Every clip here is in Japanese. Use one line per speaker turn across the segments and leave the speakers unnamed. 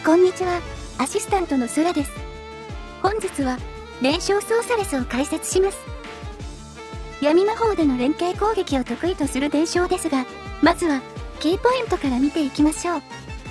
こんにちは、アシスタントのソラです。本日は、連勝ソーサレスを解説します。闇魔法での連携攻撃を得意とする伝承ですが、まずは、キーポイントから見ていきましょう。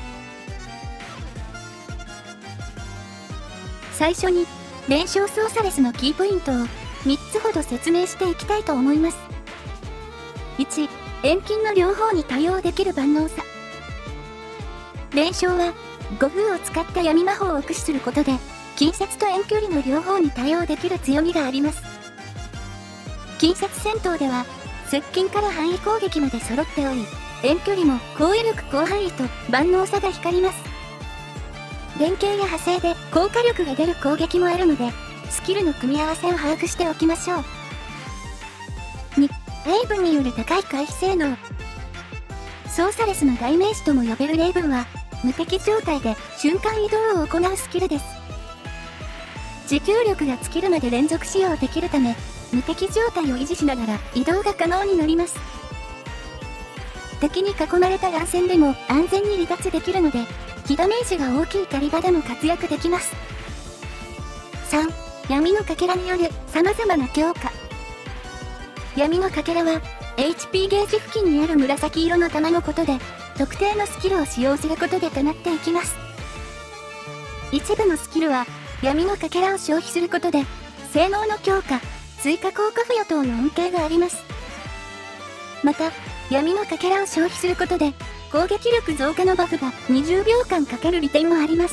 最初に、連勝ソーサレスのキーポイントを3つほど説明していきたいと思います。1、遠近の両方に対応できる万能さ。連勝は、5風を使った闇魔法を駆使することで、近接と遠距離の両方に対応できる強みがあります。近接戦闘では、接近から範囲攻撃まで揃っており、遠距離も高威力高範囲と万能さが光ります。連携や派生で効果力が出る攻撃もあるので、スキルの組み合わせを把握しておきましょう。2、レイブンによる高い回避性能。ソーサレスの代名詞とも呼べるレイブンは、無敵状態で瞬間移動を行うスキルです。持久力が尽きるまで連続使用できるため、無敵状態を維持しながら移動が可能になります。敵に囲まれた乱戦でも安全に離脱できるので、被ダメージが大きい狩り場でも活躍できます。3、闇のかけらによる様々な強化。闇のかけらは、HP ゲージ付近にある紫色の玉のことで、特定のスキルを使用することで溜まっていきます。一部のスキルは、闇のかけらを消費することで、性能の強化、追加効果付与等の恩恵があります。また、闇のかけらを消費することで、攻撃力増加のバフが20秒間かける利点もあります。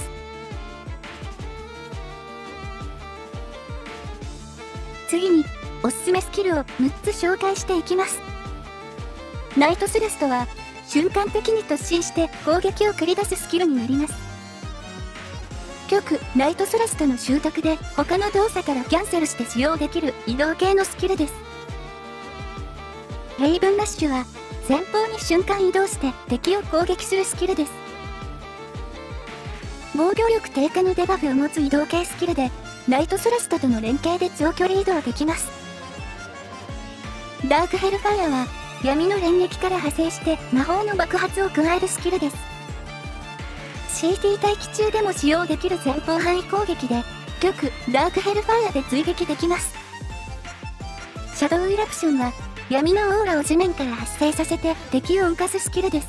次に、おすすめスキルを6つ紹介していきます。ナイトスラストは、瞬間的に突進して攻撃を繰り出すスキルになります。極ナイトスラストの習得で他の動作からキャンセルして使用できる移動系のスキルです。レイブンラッシュは前方に瞬間移動して敵を攻撃するスキルです。防御力低下のデバフを持つ移動系スキルでナイトスラストとの連携で長距離移動できます。ダークヘルファイアは闇の連撃から派生して魔法の爆発を加えるスキルです。CT 待機中でも使用できる前方範囲攻撃で、極ダークヘルファイアで追撃できます。シャドウイラプションは、闇のオーラを地面から発生させて敵を浮かすスキルです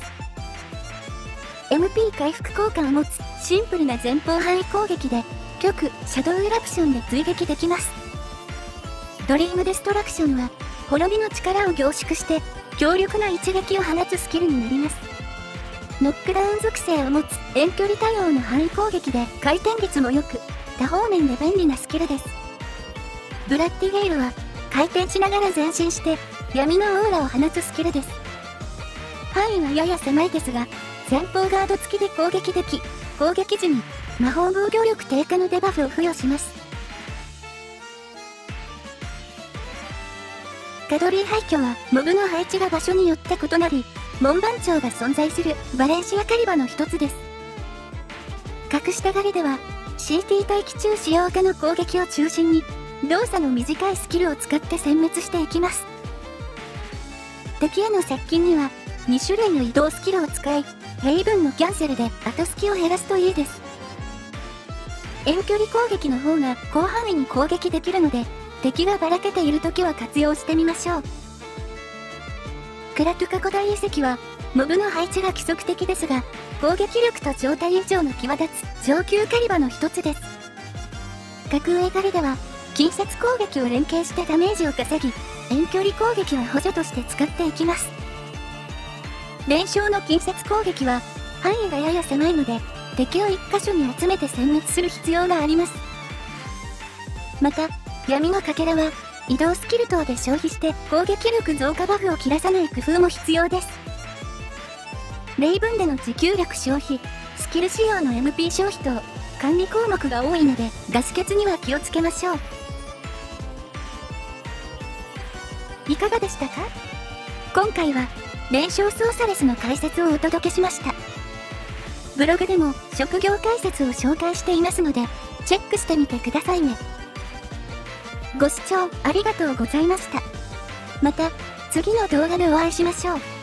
。MP 回復効果を持つシンプルな前方範囲攻撃で、極シャドウイラプションで追撃できます。ドリームデストラクションは、滅びの力を凝縮して、強力な一撃を放つスキルになります。ノックダウン属性を持つ遠距離対応の範囲攻撃で回転率も良く、多方面で便利なスキルです。ブラッディゲイルは回転しながら前進して闇のオーラを放つスキルです。範囲はやや狭いですが、前方ガード付きで攻撃でき、攻撃時に魔法防御力低下のデバフを付与します。ガドリー廃墟はモブの配置が場所によって異なり、門番長が存在するバレンシア狩り場の一つです。隠した狩りでは CT 待機中使用下の攻撃を中心に動作の短いスキルを使って殲滅していきます。敵への接近には2種類の移動スキルを使い、レイブンのキャンセルで後隙を減らすといいです。遠距離攻撃の方が広範囲に攻撃できるので、敵がばらけている時は活用してみましょう。クラトゥカ古代遺跡は、モブの配置が規則的ですが、攻撃力と状態以上の際立つ上級狩り場の一つです。格上狩りでは、近接攻撃を連携してダメージを稼ぎ、遠距離攻撃は補助として使っていきます。連勝の近接攻撃は、範囲がやや狭いので、敵を1箇所に集めて殲滅する必要があります。また、闇のかけらは、移動スキル等で消費して攻撃力増加バフを切らさない工夫も必要です。レイブンでの持久力消費、スキル仕様の MP 消費等、管理項目が多いのでガス欠には気をつけましょう。いかがでしたか？今回は連勝ソーサレスの解説をお届けしました。ブログでも職業解説を紹介していますので、チェックしてみてくださいね。ご視聴ありがとうございました。また次の動画でお会いしましょう。